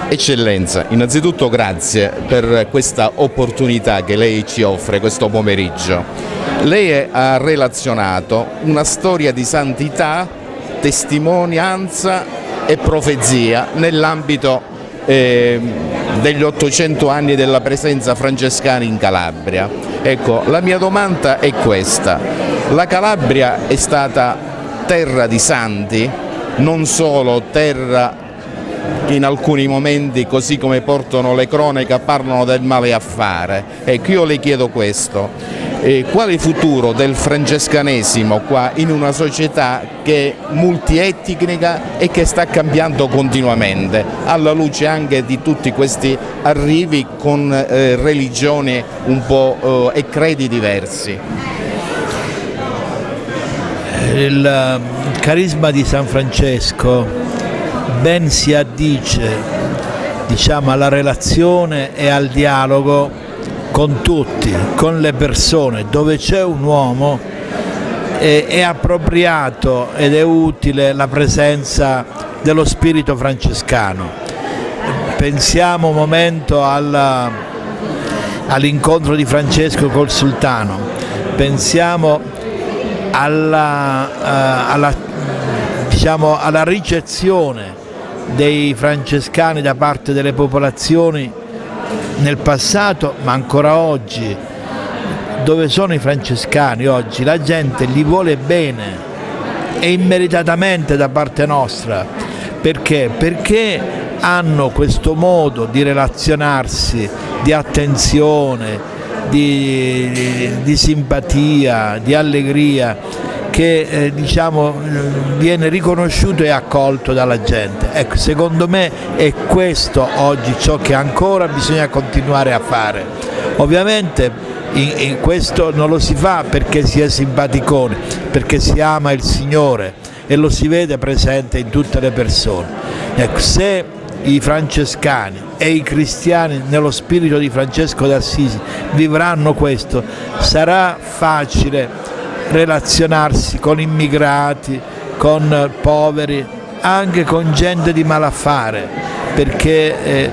Eccellenza, innanzitutto grazie per questa opportunità che lei ci offre questo pomeriggio. Lei ha relazionato una storia di santità, testimonianza e profezia nell'ambito degli 800 anni della presenza francescana in Calabria. Ecco, la mia domanda è questa: la Calabria è stata terra di santi, non solo terra in alcuni momenti, così come portano le cronache, parlano del male affare. Ecco, io le chiedo questo: quale futuro del francescanesimo qua in una società che è multietnica e che sta cambiando continuamente, alla luce anche di tutti questi arrivi con religioni un po' e credi diversi? Il carisma di San Francesco ben si addice, diciamo, alla relazione e al dialogo con tutti, con le persone. Dove c'è un uomo è appropriato ed è utile la presenza dello spirito francescano. Pensiamo un momento all'incontro di Francesco col sultano, pensiamo alla ricezione dei francescani da parte delle popolazioni nel passato, ma ancora oggi. Dove sono i francescani oggi? La gente li vuole bene e immeritatamente da parte nostra. Perché? Perché hanno questo modo di relazionarsi, di attenzione, di simpatia, di allegria, che viene riconosciuto e accolto dalla gente. Ecco, secondo me è questo oggi ciò che ancora bisogna continuare a fare. Ovviamente in questo non lo si fa perché si è simpaticoni, perché si ama il Signore e lo si vede presente in tutte le persone. Ecco, se i francescani e i cristiani nello spirito di Francesco d'Assisi vivranno questo, sarà facile relazionarsi con immigrati, con poveri, anche con gente di malaffare, perché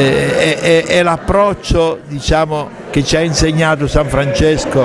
è l'approccio, diciamo, che ci ha insegnato San Francesco,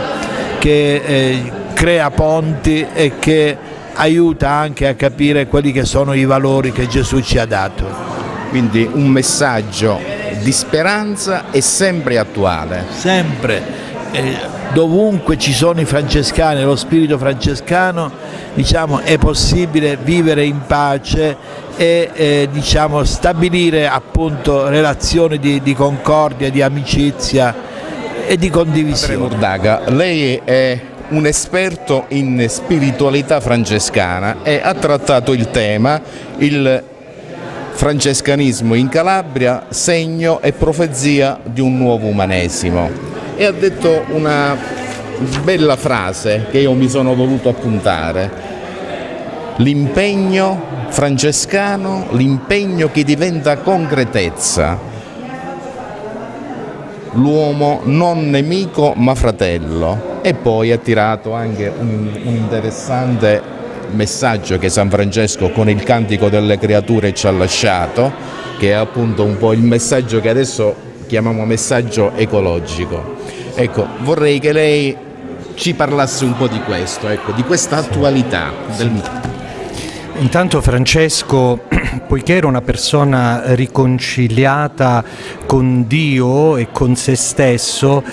che crea ponti e che aiuta anche a capire quelli che sono i valori che Gesù ci ha dato. Quindi un messaggio di speranza e sempre attuale. Sempre. Dovunque ci sono i francescani, lo spirito francescano, diciamo, è possibile vivere in pace e stabilire appunto relazioni di concordia, di amicizia e di condivisione. Murdaga, lei è un esperto in spiritualità francescana e ha trattato il tema, il francescanismo in Calabria, segno e profezia di un nuovo umanesimo. E ha detto una bella frase che io mi sono voluto appuntare: l'impegno francescano, l'impegno che diventa concretezza, l'uomo non nemico ma fratello. E poi ha tirato anche un interessante messaggio che San Francesco con il Cantico delle Creature ci ha lasciato, che è appunto un po' il messaggio che adesso chiamiamo messaggio ecologico. Ecco, vorrei che lei ci parlasse un po' di questo, ecco, di questa attualità del mito. Intanto Francesco, poiché era una persona riconciliata con Dio e con se stesso,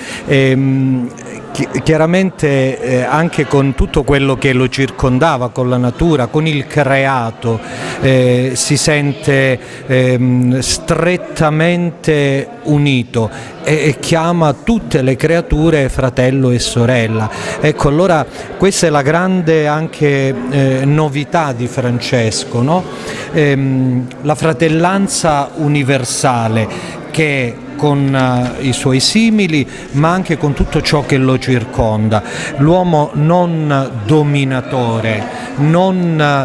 chiaramente anche con tutto quello che lo circondava, con la natura, con il creato, si sente strettamente unito e chiama tutte le creature fratello e sorella. Ecco, allora questa è la grande anche novità di Francesco, no? La fratellanza universale che con i suoi simili, ma anche con tutto ciò che lo circonda. L'uomo non dominatore, non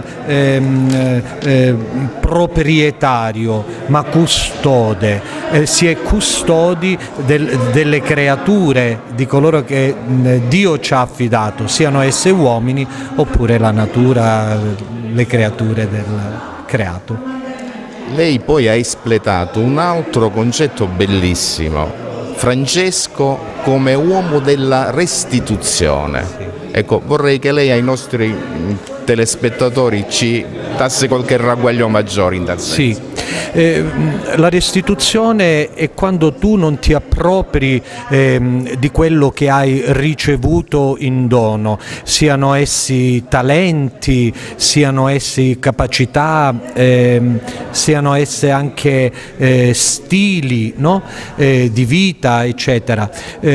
proprietario, ma custode. Si è custodi delle creature, di coloro che Dio ci ha affidato, siano esse uomini oppure la natura, le creature del creato. lei poi ha espletato un altro concetto bellissimo, Francesco come uomo della restituzione. Ecco, vorrei che lei ai nostri telespettatori ci dasse qualche ragguaglio maggiore in tal senso. Sì, la restituzione è quando tu non ti appropri di quello che hai ricevuto in dono, siano essi talenti, siano essi capacità, siano esse anche stili, no? Di vita, eccetera.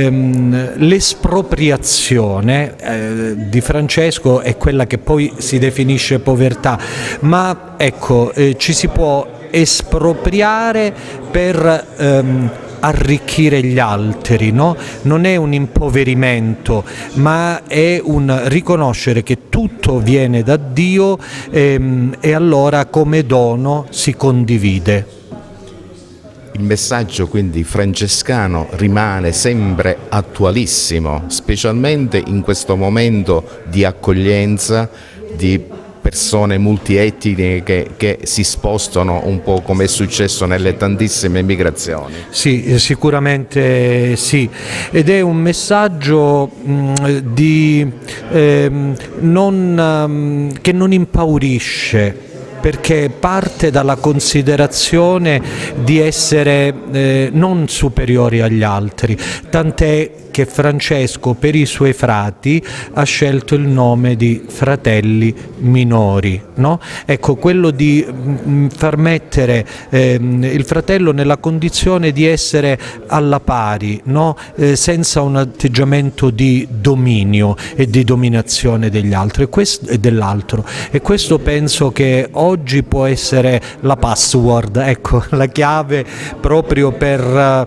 L'espropriazione di Francesco è quella che poi si definisce povertà, ma ecco, ci si può espropriare per arricchire gli altri, no? Non è un impoverimento, ma è un riconoscere che tutto viene da Dio e allora come dono si condivide. Il messaggio quindi francescano rimane sempre attualissimo, specialmente in questo momento di accoglienza di persone multietniche che si spostano un po' come è successo nelle tantissime migrazioni. Sì, sicuramente sì, ed è un messaggio che non impaurisce, perché parte dalla considerazione di essere non superiori agli altri, tant'è che Francesco per i suoi frati ha scelto il nome di fratelli minori, no? Ecco, quello di far mettere il fratello nella condizione di essere alla pari, no? Senza un atteggiamento di dominio e di dominazione degli altri e dell'altro, e questo penso che oggi può essere la password, ecco, la chiave proprio per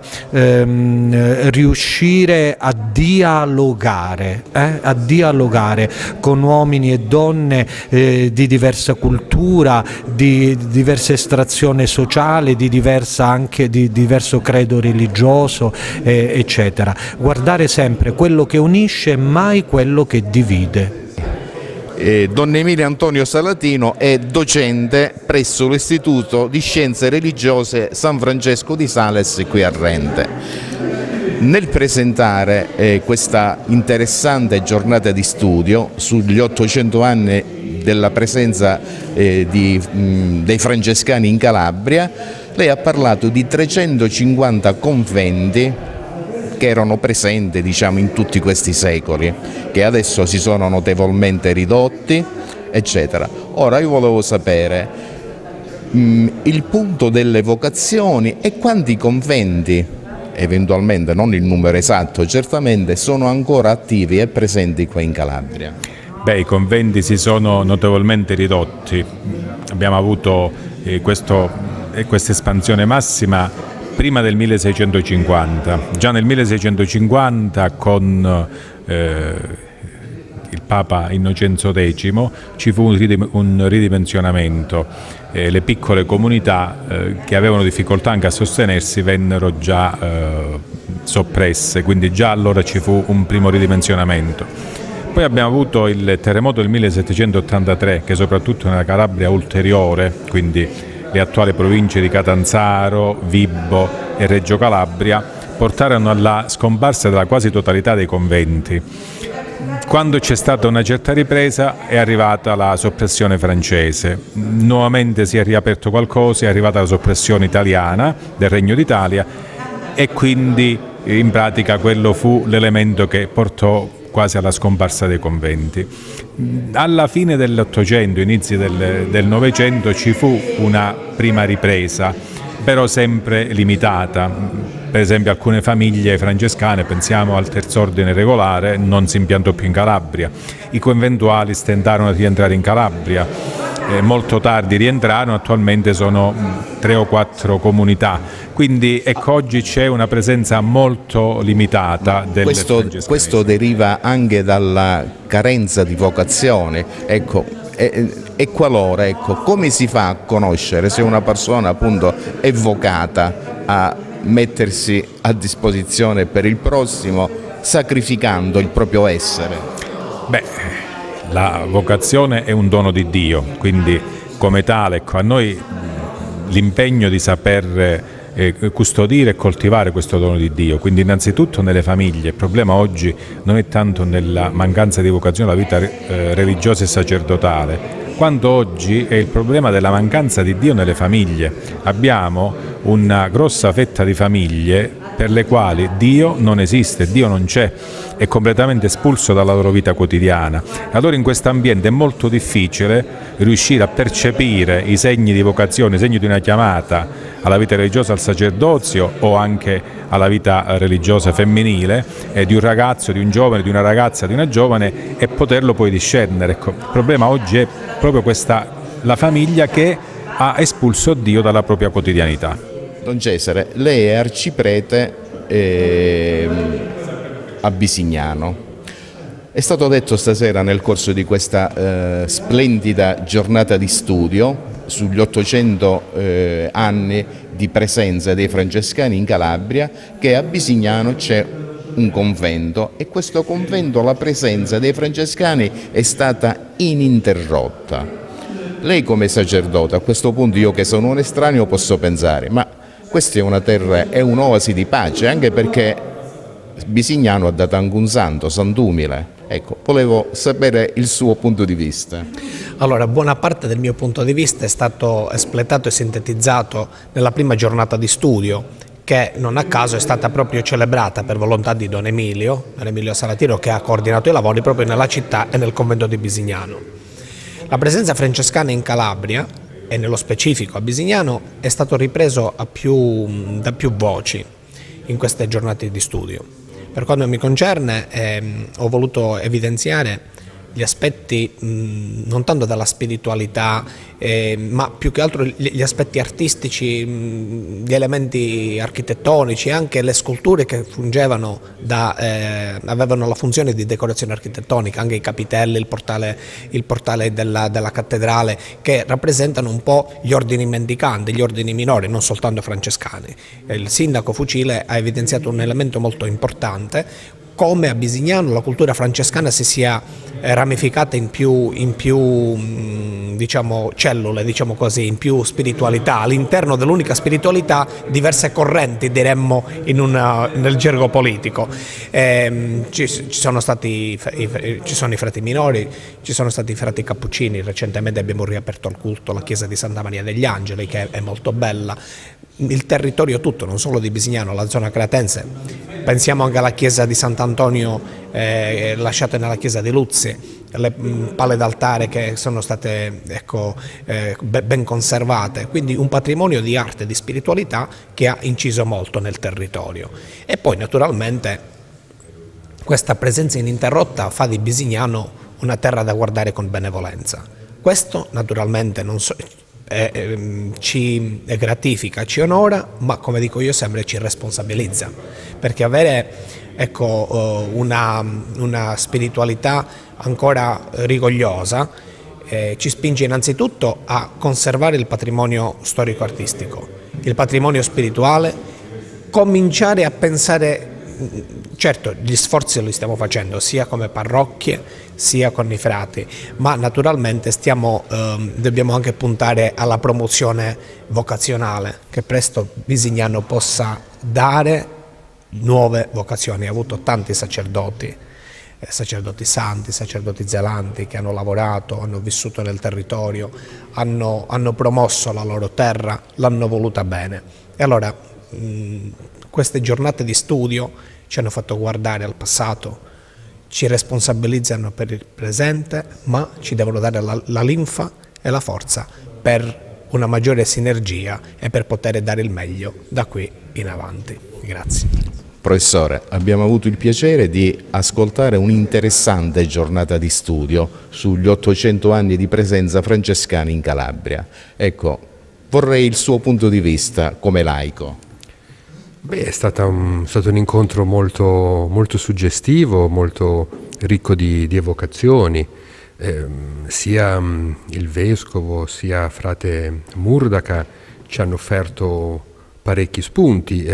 riuscire a dialogare con uomini e donne di diversa cultura, di diversa estrazione sociale, di diverso credo religioso, eccetera. Guardare sempre quello che unisce, mai quello che divide. Don Emilio Antonio Salatino è docente presso l'Istituto di Scienze Religiose San Francesco di Sales qui a Rente. Nel presentare questa interessante giornata di studio sugli 800 anni della presenza dei francescani in Calabria, lei ha parlato di 350 conventi che erano presenti, diciamo, in tutti questi secoli, che adesso si sono notevolmente ridotti, eccetera. Ora io volevo sapere il punto delle vocazioni e quanti conventi, eventualmente non il numero esatto, certamente sono ancora attivi e presenti qua in Calabria. Beh, i conventi si sono notevolmente ridotti, abbiamo avuto questa espansione massima prima del 1650. Già nel 1650 con il Papa Innocenzo X ci fu un ridimensionamento. Le piccole comunità che avevano difficoltà anche a sostenersi vennero già soppresse, quindi già allora ci fu un primo ridimensionamento. Poi abbiamo avuto il terremoto del 1783 che soprattutto nella Calabria ulteriore, quindi le attuali province di Catanzaro, Vibo e Reggio Calabria, portarono alla scomparsa della quasi totalità dei conventi. Quando c'è stata una certa ripresa è arrivata la soppressione francese, nuovamente si è riaperto qualcosa, è arrivata la soppressione italiana del Regno d'Italia e quindi in pratica quello fu l'elemento che portò quasi alla scomparsa dei conventi. Alla fine dell'Ottocento, inizi del Novecento ci fu una prima ripresa, però sempre limitata. Per esempio alcune famiglie francescane, pensiamo al Terzo Ordine Regolare, non si impiantò più in Calabria. I conventuali stentarono a rientrare in Calabria, molto tardi rientrarono, attualmente sono 3 o 4 comunità. Quindi ecco, oggi c'è una presenza molto limitata del francescanesimo. Questo deriva anche dalla carenza di vocazione, ecco, e qualora, ecco, come si fa a conoscere se una persona appunto è vocata a mettersi a disposizione per il prossimo sacrificando il proprio essere? Beh, la vocazione è un dono di Dio, quindi come tale, ecco, a noi l'impegno di saper custodire e coltivare questo dono di Dio. Quindi innanzitutto nelle famiglie. Il problema oggi non è tanto nella mancanza di vocazione alla vita religiosa e sacerdotale, quanto oggi è il problema della mancanza di Dio nelle famiglie. Abbiamo una grossa fetta di famiglie per le quali Dio non esiste, Dio non c'è, è completamente espulso dalla loro vita quotidiana. Allora in questo ambiente è molto difficile riuscire a percepire i segni di vocazione, i segni di una chiamata alla vita religiosa, al sacerdozio o anche alla vita religiosa femminile di un ragazzo, di un giovane, di una ragazza, di una giovane, e poterlo poi discernere. Ecco, il problema oggi è proprio questa, la famiglia che ha espulso Dio dalla propria quotidianità. Don Cesare, lei è arciprete a Bisignano. È stato detto stasera nel corso di questa splendida giornata di studio sugli 800 anni di presenza dei francescani in Calabria che a Bisignano c'è un convento, e questo convento, la presenza dei francescani è stata ininterrotta. Lei come sacerdote, a questo punto io che sono un estraneo posso pensare, ma questa è una terra, è un'oasi di pace, anche perché Bisignano ha dato anche un santo, Sant'Umile. Ecco, volevo sapere il suo punto di vista. Allora, buona parte del mio punto di vista è stato espletato e sintetizzato nella prima giornata di studio, che non a caso è stata proprio celebrata per volontà di Don Emilio Salatino, che ha coordinato i lavori proprio nella città e nel convento di Bisignano. La presenza francescana in Calabria, e nello specifico a Bisignano, è stato ripreso da più voci in queste giornate di studio. Per quanto mi concerne, ho voluto evidenziare gli aspetti non tanto della spiritualità, ma più che altro gli aspetti artistici, gli elementi architettonici, anche le sculture che fungevano avevano la funzione di decorazione architettonica, anche i capitelli, il portale della cattedrale, che rappresentano un po' gli ordini mendicanti, gli ordini minori, non soltanto francescani. Il sindaco Fucile ha evidenziato un elemento molto importante, come a Bisignano la cultura francescana si sia ramificata in più diciamo, cellule, diciamo così, in più spiritualità, all'interno dell'unica spiritualità diverse correnti, diremmo nel gergo politico. Ci sono i frati minori, ci sono stati i frati cappuccini, recentemente abbiamo riaperto al culto la chiesa di Santa Maria degli Angeli, che è molto bella. Il territorio tutto, non solo di Bisignano, la zona creatense, pensiamo anche alla chiesa di Sant'Antonio lasciata nella chiesa di Luzzi, le pale d'altare che sono state ben conservate, quindi un patrimonio di arte e di spiritualità che ha inciso molto nel territorio. E poi naturalmente questa presenza ininterrotta fa di Bisignano una terra da guardare con benevolenza. Questo naturalmente ci gratifica, ci onora, ma come dico io sempre ci responsabilizza, perché avere una spiritualità ancora rigogliosa ci spinge innanzitutto a conservare il patrimonio storico-artistico, il patrimonio spirituale, cominciare a pensare. Certo, gli sforzi li stiamo facendo sia come parrocchie sia con i frati, ma naturalmente dobbiamo anche puntare alla promozione vocazionale, che presto Bisignano possa dare nuove vocazioni. Ha avuto tanti sacerdoti santi, sacerdoti zelanti che hanno lavorato, hanno vissuto nel territorio, hanno promosso la loro terra, l'hanno voluta bene. E allora queste giornate di studio ci hanno fatto guardare al passato, ci responsabilizzano per il presente, ma ci devono dare la linfa e la forza per una maggiore sinergia e per poter dare il meglio da qui in avanti. Grazie. Professore, abbiamo avuto il piacere di ascoltare un'interessante giornata di studio sugli 800 anni di presenza francescana in Calabria. Ecco, vorrei il suo punto di vista come laico. Beh, è stato un incontro molto, molto suggestivo, molto ricco di evocazioni. Sia il vescovo sia frate Murdaca ci hanno offerto parecchi spunti.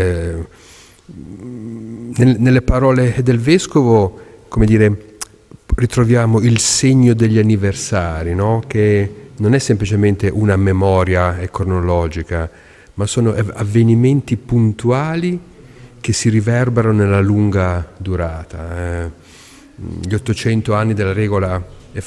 Nelle parole del vescovo, come dire, ritroviamo il segno degli anniversari, no? che non è semplicemente una memoria cronologica, ma sono avvenimenti puntuali che si riverberano nella lunga durata. Gli 800 anni della regola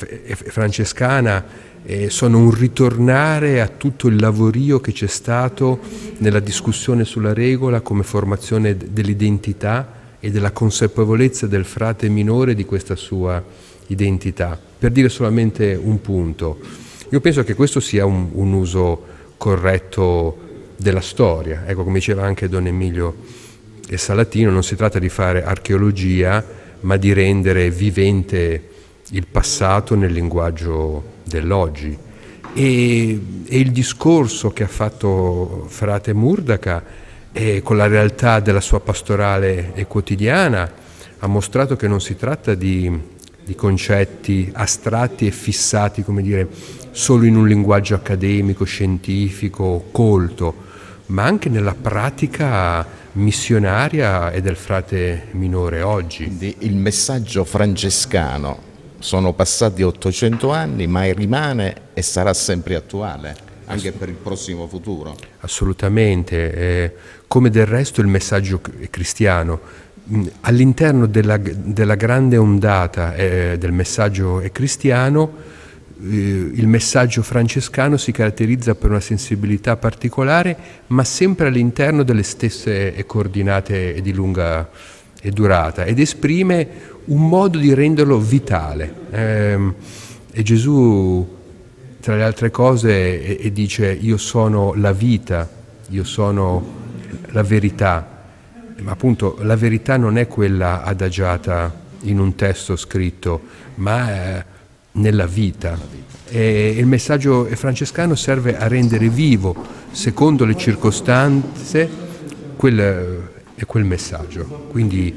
francescana sono un ritornare a tutto il lavorio che c'è stato nella discussione sulla regola come formazione dell'identità e della consapevolezza del frate minore di questa sua identità. Per dire solamente un punto, io penso che questo sia un uso corretto della storia. Ecco, come diceva anche Don Emilio e Salatino, non si tratta di fare archeologia, ma di rendere vivente il passato nel linguaggio dell'oggi. E il discorso che ha fatto frate Murdaca con la realtà della sua pastorale quotidiana ha mostrato che non si tratta di concetti astratti e fissati, come dire, solo in un linguaggio accademico, scientifico, colto, ma anche nella pratica missionaria e del frate minore oggi. Quindi il messaggio francescano, sono passati 800 anni, ma rimane e sarà sempre attuale, anche per il prossimo futuro. Assolutamente, come del resto il messaggio cristiano. All'interno della grande ondata del messaggio cristiano, il messaggio francescano si caratterizza per una sensibilità particolare, ma sempre all'interno delle stesse coordinate di lunga durata, ed esprime un modo di renderlo vitale. E Gesù, tra le altre cose, dice: io sono la vita, io sono la verità. Ma appunto la verità non è quella adagiata in un testo scritto, ma nella vita. E il messaggio francescano serve a rendere vivo, secondo le circostanze, quel messaggio. Quindi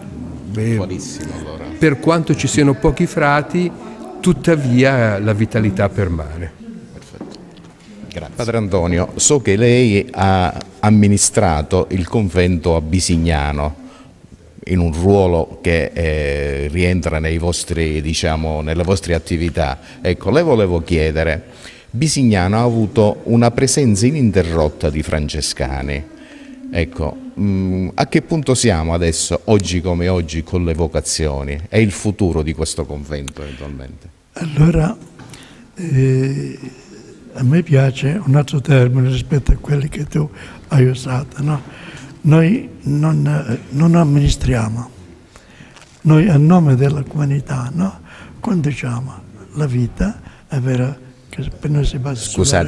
Allora. per quanto ci siano pochi frati, tuttavia la vitalità permane. Perfetto. Grazie. Padre Antonio, so che lei ha amministrato il convento a Bisignano in un ruolo che rientra nei vostri, diciamo, nelle vostre attività. Ecco, le volevo chiedere, Bisignano ha avuto una presenza ininterrotta di francescani. Ecco, a che punto siamo adesso, oggi come oggi, con le vocazioni e il futuro di questo convento eventualmente? Allora, a me piace un altro termine rispetto a quelli che tu hai usato, no? Noi non amministriamo, noi a nome della comunità, no? Conduciamo la vita, è vero che per noi si basa sulla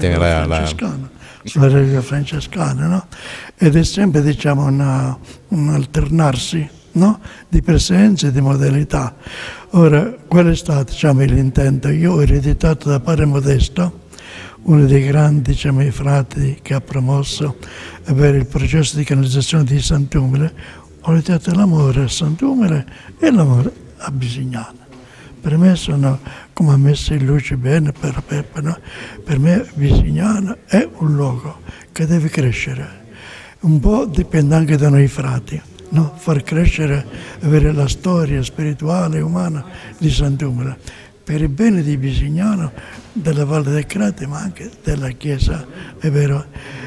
regola francescana, no? Ed è sempre, diciamo, un alternarsi, no? Di presenze e di modalità. Ora, qual è stato, diciamo, l'intento? Io ho ereditato da padre Modesto, uno dei grandi, diciamo, frati che ha promosso il processo di canonizzazione di Sant'Umile. Ho ereditato l'amore a Sant'Umile e l'amore a Bisignano. Per me sono, come ha messo in luce bene per Peppe, no? Per me Bisignano è un luogo che deve crescere. Un po' dipende anche da noi frati, no? Far crescere, avere la storia spirituale e umana di Sant'Umile, per il bene di Bisignano, della Valle del Crate, ma anche della Chiesa, è vero.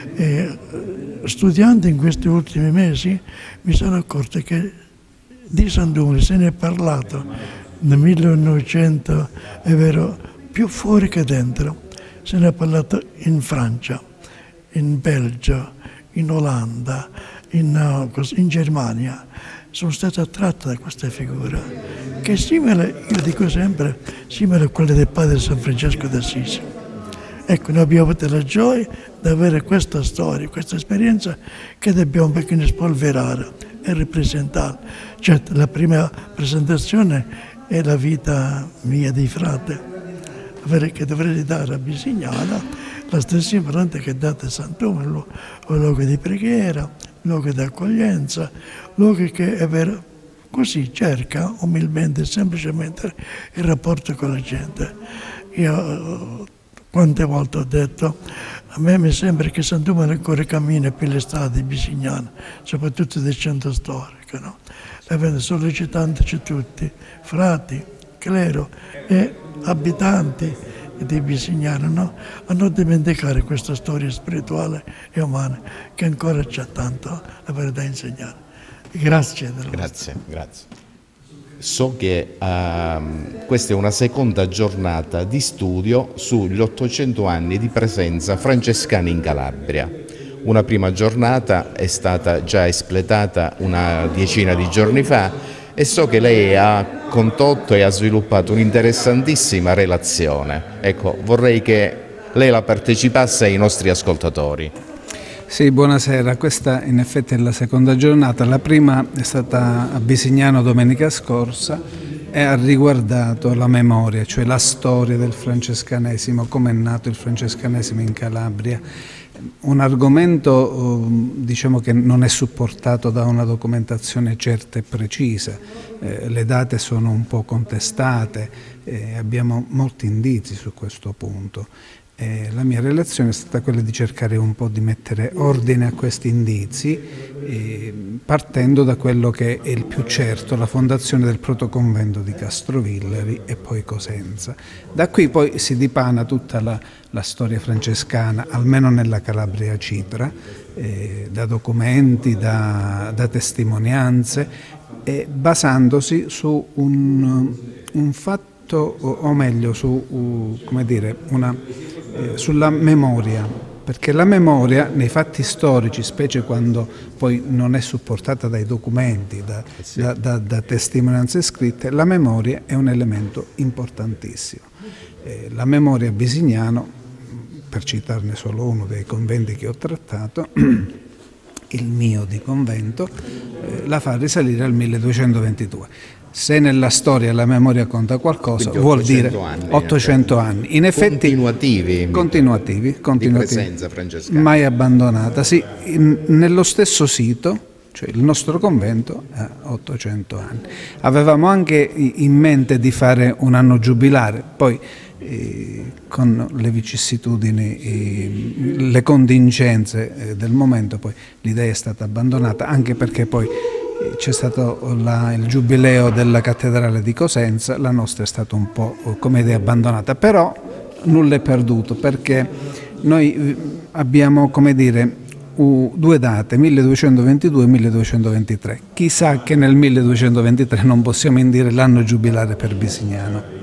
Studiando in questi ultimi mesi mi sono accorto che di Sant'Umile se ne è parlato nel 1900, è vero, più fuori che dentro. Se ne è parlato in Francia, in Belgio, in Olanda, in Germania. Sono stato attratto da questa figura, che è simile, io dico sempre, simile a quella del padre San Francesco d'Assisi. Ecco, noi abbiamo avuto la gioia di avere questa storia, questa esperienza che dobbiamo un pochino spolverare e ripresentare. Certo, la prima presentazione è la vita mia di frate, che dovrei dare a Bisignano, la stessa impronta che date a Sant'Umile, un luogo di preghiera, luogo di accoglienza, luogo che è vero, così cerca umilmente e semplicemente il rapporto con la gente. Io quante volte ho detto, a me mi sembra che Sant'Umile ancora cammina per le strade di Bisignano, soprattutto del centro storico, no? E sollecitandoci tutti, frati, clero e abitanti di Bisignano, no? A non dimenticare questa storia spirituale e umana che ancora c'è tanto da insegnare. Grazie. Grazie. So che questa è una seconda giornata di studio sugli 800 anni di presenza francescana in Calabria. Una prima giornata è stata già espletata una decina di giorni fa e so che lei ha condotto e ha sviluppato un'interessantissima relazione. Ecco, vorrei che lei la partecipasse ai nostri ascoltatori. Sì, buonasera. Questa in effetti è la seconda giornata. La prima è stata a Bisignano domenica scorsa e ha riguardato la memoria, cioè la storia del francescanesimo, come è nato il francescanesimo in Calabria. Un argomento diciamo che non è supportato da una documentazione certa e precisa, le date sono un po' contestate, abbiamo molti indizi su questo punto. La mia relazione è stata quella di cercare un po' di mettere ordine a questi indizi, partendo da quello che è il più certo, la fondazione del protoconvento di Castrovillari e poi Cosenza. Da qui poi si dipana tutta la storia francescana, almeno nella Calabria Citra, da documenti, da testimonianze, basandosi su un fatto, o meglio, come dire, sulla memoria, perché la memoria nei fatti storici, specie quando poi non è supportata dai documenti, da testimonianze scritte, la memoria è un elemento importantissimo. La memoria a Bisignano, per citarne solo uno dei conventi che ho trattato, il mio di convento, la fa risalire al 1222. Se nella storia la memoria conta qualcosa, vuol dire 800 anni. In effetti continuativi, di presenza francescana. Mai abbandonata. Sì, nello stesso sito, cioè il nostro convento ha 800 anni. Avevamo anche in mente di fare un anno giubilare, poi con le vicissitudini, le contingenze del momento, poi l'idea è stata abbandonata, anche perché poi c'è stato il giubileo della cattedrale di Cosenza, la nostra è stata un po' come idea abbandonata, però nulla è perduto, perché noi abbiamo, come dire, due date, 1222 e 1223. Chissà che nel 1223 non possiamo indire l'anno giubilare per Bisignano.